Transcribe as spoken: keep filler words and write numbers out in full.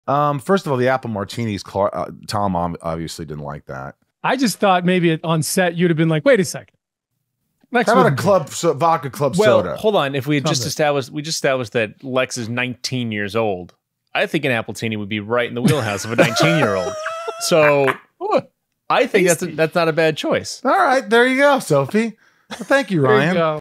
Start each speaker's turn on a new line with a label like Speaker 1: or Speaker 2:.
Speaker 1: Um, first of all, the apple martinis. Uh, Tom obviously didn't like that.
Speaker 2: I just thought maybe on set you'd have been like, "Wait a second,
Speaker 1: Lex How about a club so, vodka club
Speaker 3: well,
Speaker 1: soda?"
Speaker 3: Well, hold on. If we had just established, we just established that Lex is nineteen years old. I think an Appletini would be right in the wheelhouse of a nineteen-year-old. So I think that's a, that's not a bad choice.
Speaker 1: All right, there you go, Sophie. Well, thank you, Ryan.